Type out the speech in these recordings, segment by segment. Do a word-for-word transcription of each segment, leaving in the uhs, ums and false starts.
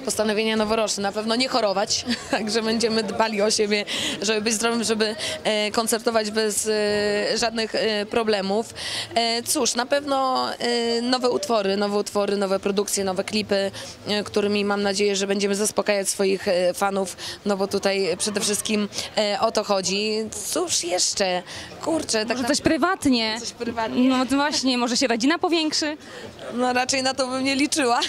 postanowienia noworoczne. Na pewno nie chorować, także będziemy dbali o siebie, żeby być zdrowym, żeby e, koncertować bez e, żadnych e, problemów. E, cóż, na pewno e, nowe utwory, nowe utwory, nowe produkcje, nowe klipy, e, którymi mam nadzieję, że będziemy zaspokajać swoich e, fanów, no bo tutaj przede wszystkim e, o to chodzi. Cóż jeszcze? Kurczę, tak Może na... coś prywatnie? Coś prywatnie. No to właśnie, może się rodzina powiększy? No raczej na to bym nie liczyła.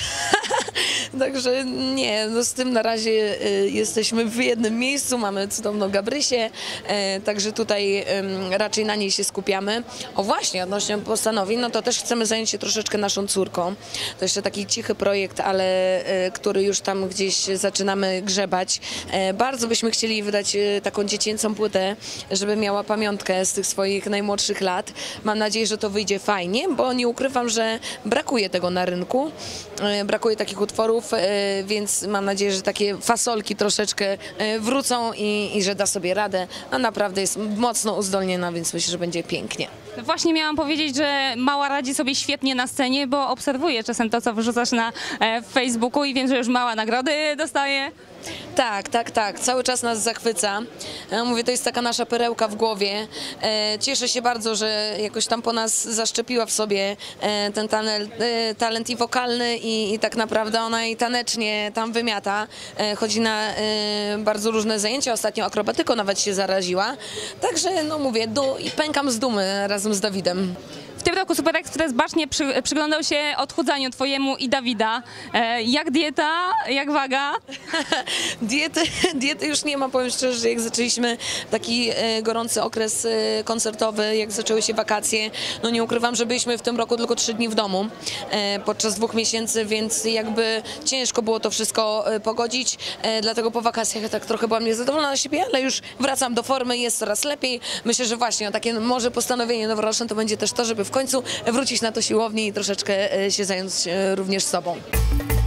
Także nie, no z tym na razie y, jesteśmy w jednym miejscu, mamy cudowną Gabrysię, y, także tutaj y, raczej na niej się skupiamy. O właśnie, odnośnie postanowień, no to też chcemy zająć się troszeczkę naszą córką. To jeszcze taki cichy projekt, ale y, który już tam gdzieś zaczynamy grzebać. Y, bardzo byśmy chcieli wydać y, taką dziecięcą płytę, żeby miała pamiątkę z tych swoich najmłodszych lat. Mam nadzieję, że to wyjdzie fajnie, bo nie ukrywam, że brakuje tego na rynku, y, brakuje takich utworów, więc mam nadzieję, że takie fasolki troszeczkę wrócą i, i że da sobie radę, a naprawdę jest mocno uzdolniona, więc myślę, że będzie pięknie. Właśnie miałam powiedzieć, że Mała radzi sobie świetnie na scenie, bo obserwuję czasem to, co wyrzucasz na e, Facebooku i wiem, że już Mała nagrody dostaje. Tak, tak, tak. Cały czas nas zachwyca. Ja mówię, to jest taka nasza perełka w głowie. E, cieszę się bardzo, że jakoś tam po nas zaszczepiła w sobie e, ten talent, e, talent i wokalny i, i tak naprawdę ona i tanecznie tam wymiata. E, chodzi na e, bardzo różne zajęcia. Ostatnio akrobatyką nawet się zaraziła. Także, no mówię, du i pękam z dumy razem z Dawidem. W tym roku Super Express bacznie przy, przyglądał się odchudzaniu twojemu i Dawida. E, jak dieta, jak waga? Diety, diety już nie ma, powiem szczerze, że jak zaczęliśmy taki e, gorący okres e, koncertowy, jak zaczęły się wakacje, no nie ukrywam, że byliśmy w tym roku tylko trzy dni w domu e, podczas dwóch miesięcy, więc jakby ciężko było to wszystko e, pogodzić, e, dlatego po wakacjach tak trochę byłam niezadowolona na siebie, ale już wracam do formy, jest coraz lepiej. Myślę, że właśnie no, takie może postanowienie noworoczne to będzie też to, żeby w końcu wrócić na to siłownię i troszeczkę e, się zająć e, również sobą.